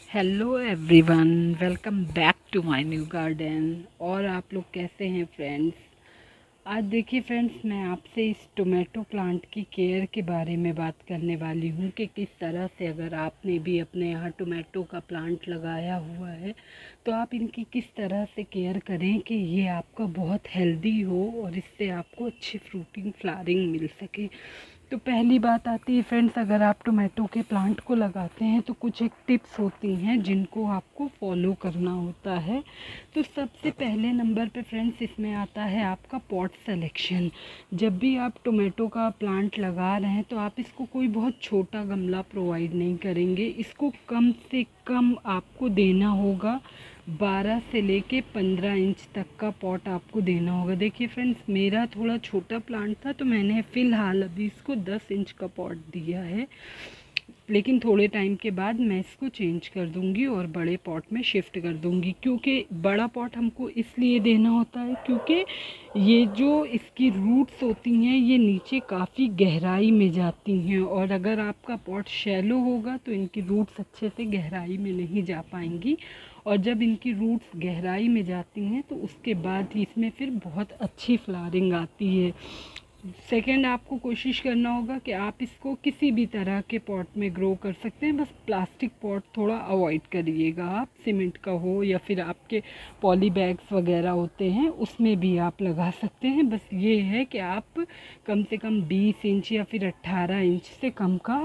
Hello everyone, welcome back to my new garden. और आप लोग कैसे हैं फ्रेंड्स? आज देखिए फ्रेंड्स, मैं आपसे इस टोमेटो प्लांट की केयर के बारे में बात करने वाली हूँ कि किस तरह से अगर आपने भी अपने यहाँ टोमेटो का प्लांट लगाया हुआ है तो आप इनकी किस तरह से केयर करें कि ये आपका बहुत हेल्दी हो और इससे आपको अच्छी फ्रूटिंग फ्लावरिंग मिल सके। तो पहली बात आती है फ्रेंड्स, अगर आप टोमेटो के प्लांट को लगाते हैं तो कुछ एक टिप्स होती हैं जिनको आपको फॉलो करना होता है। तो सबसे पहले नंबर पे फ्रेंड्स इसमें आता है आपका पॉट सिलेक्शन। जब भी आप टोमेटो का प्लांट लगा रहे हैं तो आप इसको कोई बहुत छोटा गमला प्रोवाइड नहीं करेंगे। इसको कम से कम आपको देना होगा 12 से लेके 15 इंच तक का पॉट आपको देना होगा। देखिए फ्रेंड्स, मेरा थोड़ा छोटा प्लांट था तो मैंने फ़िलहाल अभी इसको 10 इंच का पॉट दिया है, लेकिन थोड़े टाइम के बाद मैं इसको चेंज कर दूंगी और बड़े पॉट में शिफ्ट कर दूंगी। क्योंकि बड़ा पॉट हमको इसलिए देना होता है क्योंकि ये जो इसकी रूट्स होती हैं ये नीचे काफ़ी गहराई में जाती हैं, और अगर आपका पॉट शैलो होगा तो इनकी रूट्स अच्छे से गहराई में नहीं जा पाएंगी, और जब इनकी रूट्स गहराई में जाती हैं तो उसके बाद ही इसमें फिर बहुत अच्छी फ्लावरिंग आती है। सेकेंड, आपको कोशिश करना होगा कि आप इसको किसी भी तरह के पॉट में ग्रो कर सकते हैं, बस प्लास्टिक पॉट थोड़ा अवॉइड करिएगा। आप सीमेंट का हो या फिर आपके पॉली बैग्स वगैरह होते हैं उसमें भी आप लगा सकते हैं। बस ये है कि आप कम से कम 20 इंच या फिर 18 इंच से कम का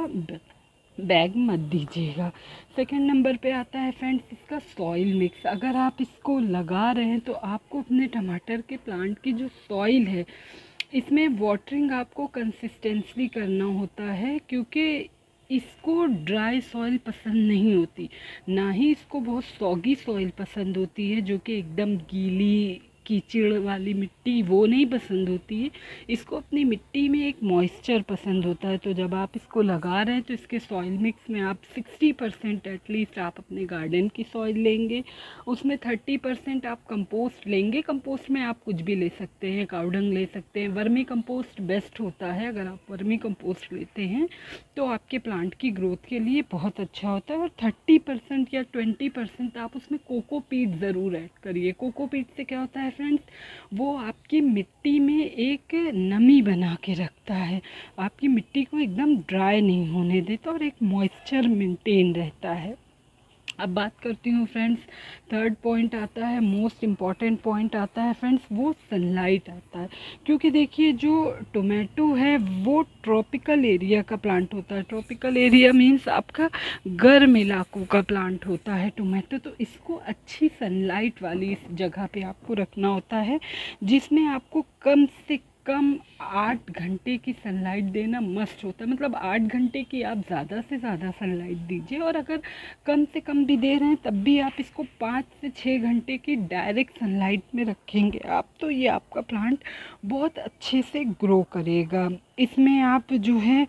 बैग मत दीजिएगा। सेकंड नंबर पे आता है फ्रेंड्स इसका सॉइल मिक्स। अगर आप इसको लगा रहे हैं तो आपको अपने टमाटर के प्लांट की जो सॉइल है इसमें वाटरिंग आपको कंसिस्टेंटली करना होता है, क्योंकि इसको ड्राई सॉइल पसंद नहीं होती, ना ही इसको बहुत सॉगी सॉइल पसंद होती है जो कि एकदम गीली कीचड़ वाली मिट्टी वो नहीं पसंद होती है। इसको अपनी मिट्टी में एक मॉइस्चर पसंद होता है। तो जब आप इसको लगा रहे हैं तो इसके सॉइल मिक्स में आप 60% एटलीस्ट आप अपने गार्डन की सॉइल लेंगे, उसमें 30% आप कंपोस्ट लेंगे। कंपोस्ट में आप कुछ भी ले सकते हैं, काउडंग ले सकते हैं, वर्मी कंपोस्ट बेस्ट होता है। अगर आप वर्मी कंपोस्ट लेते हैं तो आपके प्लांट की ग्रोथ के लिए बहुत अच्छा होता है। और 30% या 20% आप उसमें कोकोपीट ज़रूर ऐड करिए। कोकोपीट से क्या होता है फ्रेंड्स, वो आपकी मिट्टी में एक नमी बना के रखता है, आपकी मिट्टी को एकदम ड्राई नहीं होने देता और एक मॉइस्चर मेंटेन रहता है। अब बात करती हूँ फ्रेंड्स, थर्ड पॉइंट आता है, मोस्ट इम्पॉर्टेंट पॉइंट आता है फ्रेंड्स, वो सनलाइट आता है। क्योंकि देखिए जो टोमेटो है वो ट्रॉपिकल एरिया का प्लांट होता है। ट्रॉपिकल एरिया मीन्स आपका गर्म इलाकों का प्लांट होता है टोमेटो। तो इसको अच्छी सनलाइट वाली इस जगह पे आपको रखना होता है, जिसमें आपको कम से कम 8 घंटे की सनलाइट देना मस्ट होता है। मतलब 8 घंटे की आप ज़्यादा से ज़्यादा सनलाइट दीजिए, और अगर कम से कम भी दे रहे हैं तब भी आप इसको 5 से 6 घंटे की डायरेक्ट सनलाइट में रखेंगे आप, तो ये आपका प्लांट बहुत अच्छे से ग्रो करेगा। इसमें आप जो है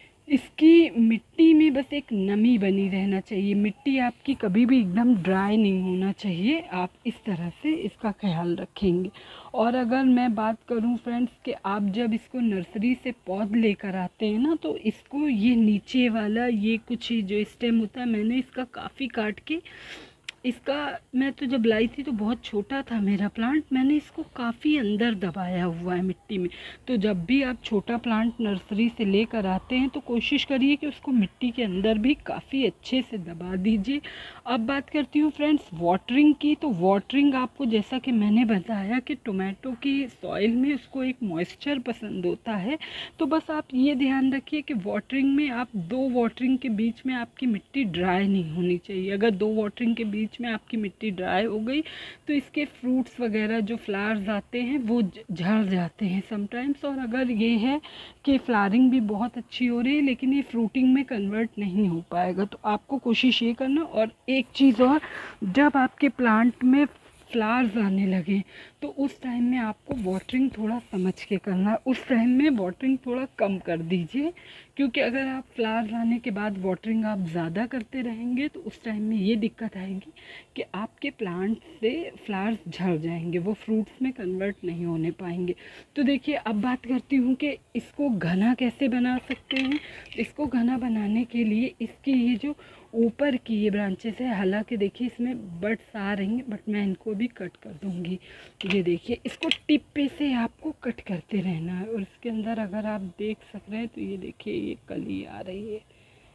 इसकी मिट्टी में बस एक नमी बनी रहना चाहिए, मिट्टी आपकी कभी भी एकदम ड्राई नहीं होना चाहिए। आप इस तरह से इसका ख्याल रखेंगे। और अगर मैं बात करूं फ्रेंड्स कि आप जब इसको नर्सरी से पौध लेकर आते हैं ना, तो इसको ये नीचे वाला ये कुछ जो स्टेम होता है, मैंने इसका काफ़ी काट के इसका, मैं तो जब लाई थी तो बहुत छोटा था मेरा प्लांट, मैंने इसको काफ़ी अंदर दबाया हुआ है मिट्टी में। तो जब भी आप छोटा प्लांट नर्सरी से लेकर आते हैं तो कोशिश करिए कि उसको मिट्टी के अंदर भी काफ़ी अच्छे से दबा दीजिए। अब बात करती हूँ फ्रेंड्स वाटरिंग की। तो वाटरिंग आपको, जैसा कि मैंने बताया कि टोमेटो की सॉइल में उसको एक मॉइस्चर पसंद होता है, तो बस आप ये ध्यान रखिए कि वाटरिंग में आप 2 वाटरिंग के बीच में आपकी मिट्टी ड्राई नहीं होनी चाहिए। अगर 2 वाटरिंग के बीच में आपकी मिट्टी ड्राई हो गई तो इसके फ्रूट्स वगैरह जो फ्लावर्स आते हैं वो झड़ जाते हैं समटाइम्स। और अगर ये है कि फ्लावरिंग भी बहुत अच्छी हो रही है लेकिन ये फ्रूटिंग में कन्वर्ट नहीं हो पाएगा, तो आपको कोशिश ये करना। और एक चीज़ और, जब आपके प्लांट में फ्लावर्स आने लगे तो उस टाइम में आपको वाटरिंग थोड़ा समझ के करना है। उस टाइम में वाटरिंग थोड़ा कम कर दीजिए, क्योंकि अगर आप फ्लावर्स आने के बाद वाटरिंग आप ज़्यादा करते रहेंगे तो उस टाइम में ये दिक्कत आएगी कि आपके प्लांट से फ्लावर्स झड़ जाएंगे, वो फ्रूट्स में कन्वर्ट नहीं होने पाएंगे। तो देखिए, अब बात करती हूँ कि इसको घना कैसे बना सकते हैं। इसको घना बनाने के लिए इसकी ये जो ऊपर की ये ब्रांचेस है, हालांकि देखिए इसमें बड्स आ रही हैं, बट मैं इनको भी कट कर दूंगी। ये देखिए, इसको टिप पे से आपको कट करते रहना है। और इसके अंदर अगर आप देख सक रहे हैं तो ये देखिए ये कली आ रही है।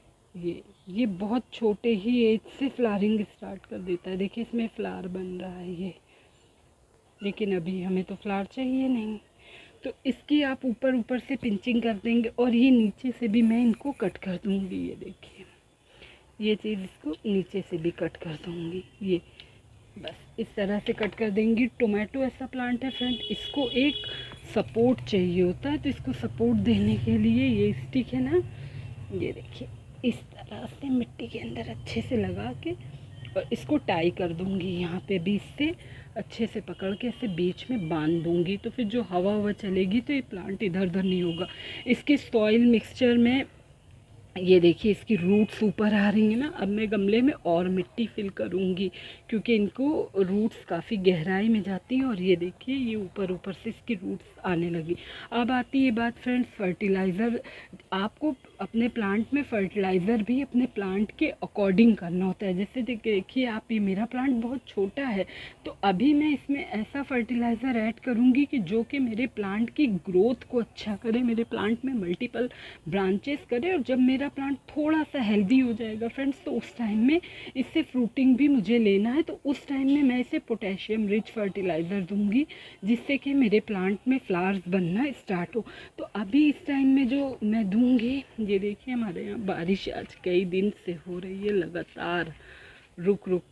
ये बहुत छोटे ही एज से फ्लावरिंग स्टार्ट कर देता है। देखिए इसमें फ्लावर बन रहा है ये, लेकिन अभी हमें तो फ्लावर चाहिए नहीं। तो इसकी आप ऊपर ऊपर से पिंचिंग कर देंगे, और ये नीचे से भी मैं इनको कट कर दूंगी। ये देखिए, ये चीज़ इसको नीचे से भी कट कर दूंगी। ये बस इस तरह से कट कर देंगी। टोमेटो ऐसा प्लांट है फ्रेंड, इसको एक सपोर्ट चाहिए होता है, तो इसको सपोर्ट देने के लिए ये स्टिक है ना, ये देखिए इस तरह से मिट्टी के अंदर अच्छे से लगा के, और इसको टाई कर दूंगी यहाँ पे बीच से अच्छे से पकड़ के ऐसे बीच में बांध दूंगी। तो फिर जो हवा चलेगी तो ये प्लांट इधर उधर नहीं होगा। इसके सॉइल मिक्सचर में ये देखिए इसकी रूट्स ऊपर आ रही हैं ना। अब मैं गमले में और मिट्टी फिल करूँगी, क्योंकि इनको रूट्स काफ़ी गहराई में जाती हैं। और ये देखिए ये ऊपर ऊपर से इसकी रूट्स आने लगी। अब आती है बात फ्रेंड्स फर्टिलाइज़र। आपको अपने प्लांट में फर्टिलाइज़र भी अपने प्लांट के अकॉर्डिंग करना होता है। जैसे देखिए आप, ये मेरा प्लांट बहुत छोटा है, तो अभी मैं इसमें ऐसा फर्टिलाइज़र ऐड करूँगी कि जो कि मेरे प्लांट की ग्रोथ को अच्छा करे, मेरे प्लांट में मल्टीपल ब्रांचेस करे। और जब मेरा प्लांट थोड़ा सा हेल्दी हो जाएगा फ्रेंड्स, तो उस टाइम में इससे फ्रूटिंग भी मुझे लेना है, तो उस टाइम में मैं इसे पोटेशियम रिच फर्टिलाइज़र दूंगी, जिससे कि मेरे प्लांट में फ्लावर्स बनना स्टार्ट हो। तो अभी इस टाइम में जो मैं दूंगी, ये देखिए हमारे यहाँ बारिश आज कई दिन से हो रही है लगातार, रुक रुक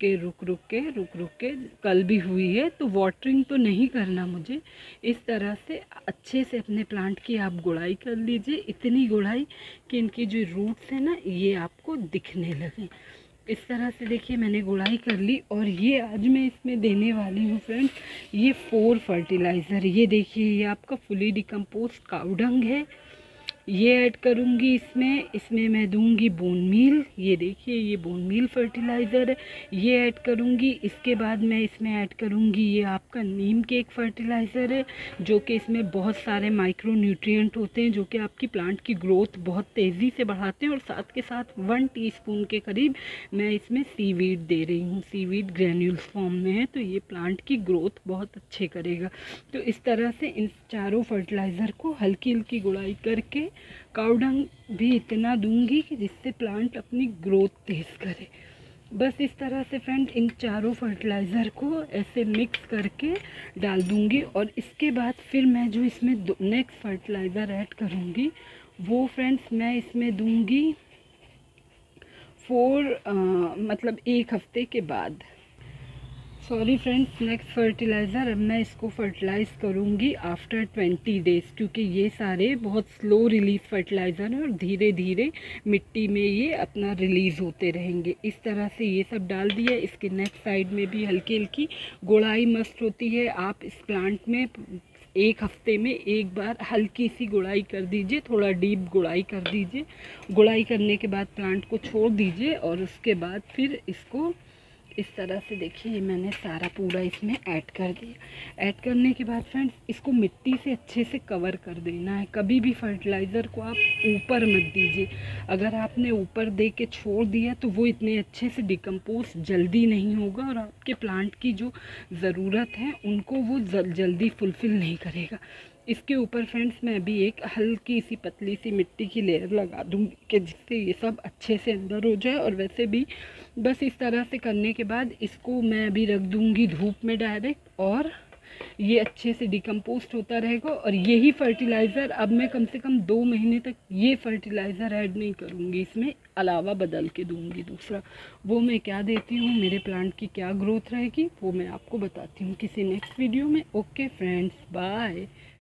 के कल भी हुई है। तो वाटरिंग तो नहीं करना मुझे, इस तरह से अच्छे से अपने प्लांट की आप गुड़ाई कर लीजिए, इतनी गुड़ाई कि इनकी जो रूट्स है ना ये आपको दिखने लगे। इस तरह से देखिए मैंने गुड़ाई कर ली। और ये आज मैं इसमें देने वाली हूँ फ्रेंड्स, ये 4 फर्टिलाइज़र। ये देखिए ये आपका फुली डिकम्पोज काऊ डंग है, ये ऐड करूँगी इसमें मैं दूंगी बोन मील। ये देखिए ये बोन मील फर्टिलाइज़र है, ये ऐड करूँगी। इसके बाद मैं इसमें ऐड करूँगी ये आपका नीम के एक फर्टिलाइज़र है, जो कि इसमें बहुत सारे माइक्रो न्यूट्रिएंट होते हैं, जो कि आपकी प्लांट की ग्रोथ बहुत तेज़ी से बढ़ाते हैं। और साथ के साथ 1 टीस्पून के करीब मैं इसमें सीवीड दे रही हूँ। सीवीड ग्रैन्यूल्स फॉर्म में है, तो ये प्लांट की ग्रोथ बहुत अच्छे करेगा। तो इस तरह से इन चारों फर्टिलाइज़र को हल्की हल्की गुड़ाई करके काऊ डंग भी इतना दूंगी कि जिससे प्लांट अपनी ग्रोथ तेज़ करे। बस इस तरह से फ्रेंड इन चारों फर्टिलाइज़र को ऐसे मिक्स करके डाल दूंगी। और इसके बाद फिर मैं जो इसमें नेक्स्ट फर्टिलाइज़र ऐड करूंगी, वो फ्रेंड्स मैं इसमें दूंगी 4 1 हफ्ते के बाद। सॉरी फ्रेंड्स, नेक्स्ट फर्टिलाइज़र अब मैं इसको फर्टिलाइज़ करूँगी आफ्टर 20 डेज़, क्योंकि ये सारे बहुत स्लो रिलीज़ फर्टिलाइज़र हैं और धीरे धीरे मिट्टी में ये अपना रिलीज़ होते रहेंगे। इस तरह से ये सब डाल दिया। इसके नेक्स्ट साइड में भी हल्की हल्की गुड़ाई मस्ट होती है। आप इस प्लांट में 1 हफ्ते में एक बार हल्की सी गुड़ाई कर दीजिए, थोड़ा डीप गुड़ाई कर दीजिए। गुड़ाई करने के बाद प्लांट को छोड़ दीजिए, और उसके बाद फिर इसको इस तरह से देखिए मैंने सारा पूरा इसमें ऐड कर दिया। ऐड करने के बाद फ्रेंड्स इसको मिट्टी से अच्छे से कवर कर देना है। कभी भी फर्टिलाइज़र को आप ऊपर मत दीजिए। अगर आपने ऊपर दे के छोड़ दिया तो वो इतने अच्छे से डिकम्पोज जल्दी नहीं होगा, और आपके प्लांट की जो ज़रूरत है उनको वो जल्दी फुलफ़िल नहीं करेगा। इसके ऊपर फ्रेंड्स मैं अभी एक हल्की सी पतली सी मिट्टी की लेयर लगा दूँगी, कि जिससे ये सब अच्छे से अंदर हो जाए। और वैसे भी बस इस तरह से करने के बाद इसको मैं अभी रख दूँगी धूप में डायरेक्ट, और ये अच्छे से डिकम्पोस्ट होता रहेगा। और यही फर्टिलाइज़र अब मैं कम से कम 2 महीने तक ये फर्टिलाइज़र ऐड नहीं करूँगी, इसमें अलावा बदल के दूँगी दूसरा। वो मैं क्या देती हूँ, मेरे प्लांट की क्या ग्रोथ रहेगी, वो मैं आपको बताती हूँ किसी नेक्स्ट वीडियो में। Okay friends, bye.